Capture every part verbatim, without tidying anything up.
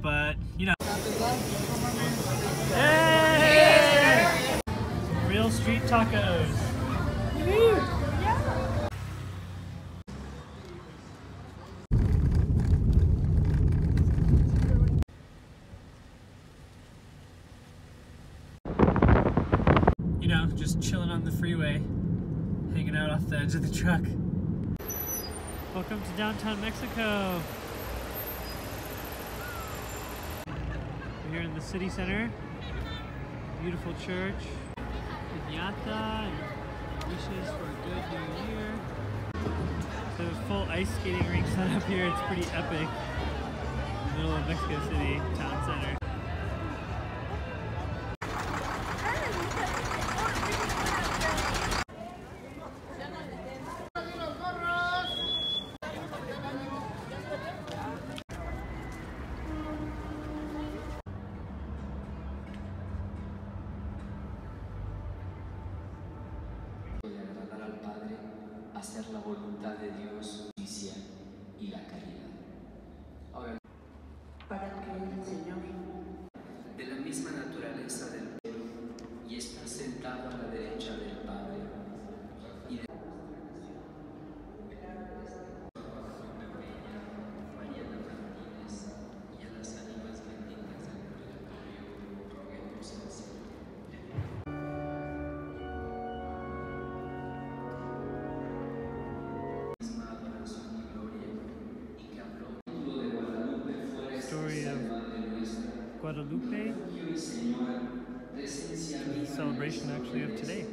but you know. Hey! Real street tacos. You know, just chilling on the freeway, hanging out off the edge of the truck. Welcome to downtown Mexico. We're here in the city center. Beautiful church. Piñata and wishes for a good new year. There's a full ice skating rink set up here. It's pretty epic. Middle of Mexico City town center. Hacer la voluntad de Dios, justicia y la caridad. Ahora, para que el Señor, de la misma naturaleza del cielo, y está sentado a la derecha del Padre, y de Mariana Martínez y a las ánimas benditas del purgatorio, roguemos al cielo. Story of Guadalupe, the celebration actually of today.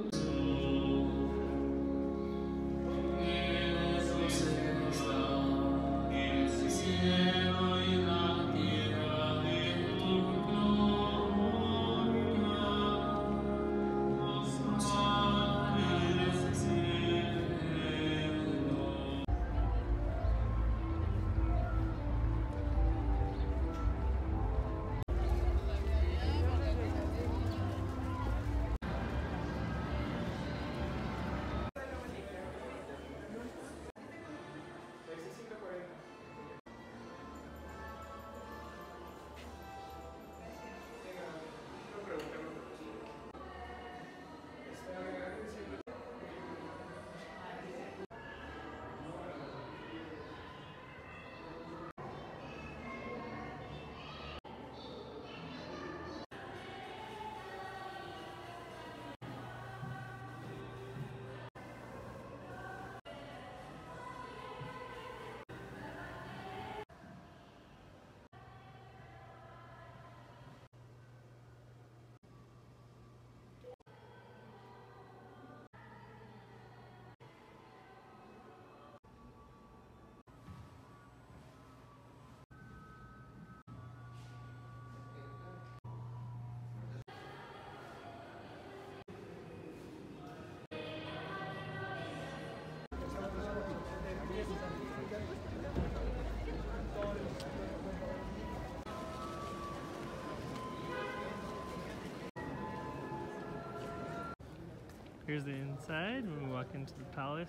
Here's the inside when we walk into the palace.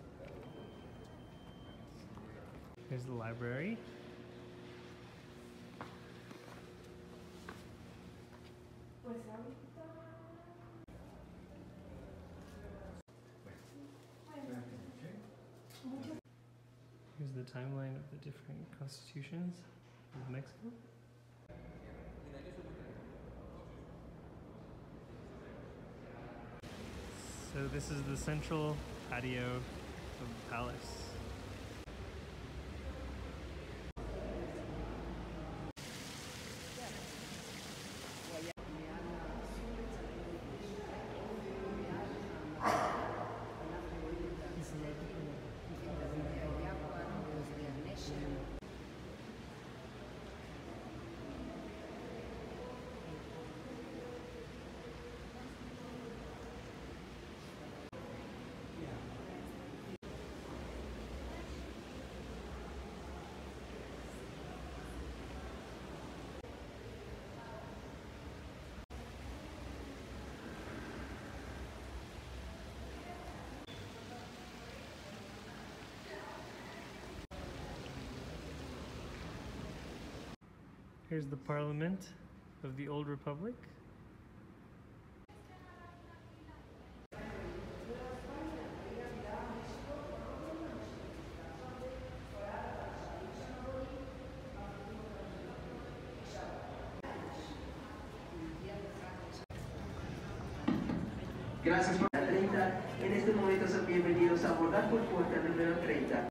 Here's the library. Here's the timeline of the different constitutions of Mexico. So this is the central patio of the palace. Here's the Parliament of the Old Republic. Gracias por la treinta. En este momento son bienvenidos a abordar por puerta número treinta.